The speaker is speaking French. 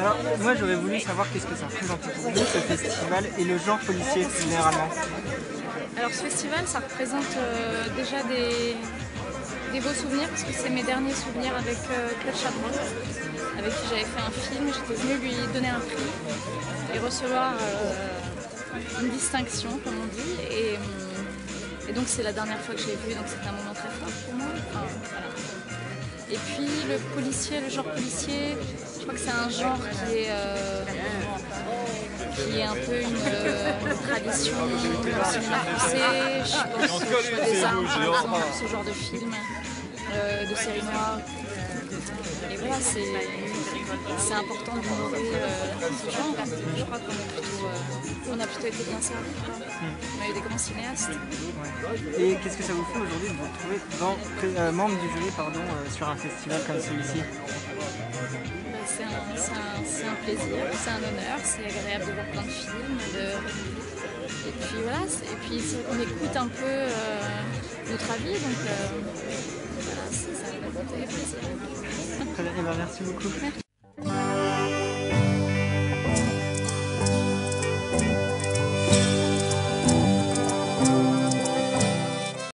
Alors, moi j'aurais voulu savoir qu'est-ce que ça représente pour vous, ce festival, et le genre policier généralement. Alors ce festival, ça représente déjà des beaux souvenirs, parce que c'est mes derniers souvenirs avec Claude Chabrol, avec qui j'avais fait un film. J'étais venue lui donner un prix et recevoir une distinction, comme on dit. Et donc c'est la dernière fois que je l'ai vu, donc c'était un moment très fort pour moi. Enfin, voilà. Et puis le genre policier, je crois que c'est un genre qui est un peu une tradition du cinéma français. Je pense au choix des armes, par exemple, ce genre de film, de séries noires. Et voilà, c'est important d'honorer ce genre. Je crois qu'on a plutôt été bien servis. On a eu des grands cinéastes. Ouais. Et qu'est-ce que ça vous fait aujourd'hui de vous retrouver membre du jury sur un festival comme celui-ci? C'est un plaisir, c'est un honneur, c'est agréable de voir plein de films. Et puis voilà, c'est vrai qu'on écoute un peu notre avis, donc voilà, ça fait plaisir. Très bien, et ben merci beaucoup. Merci.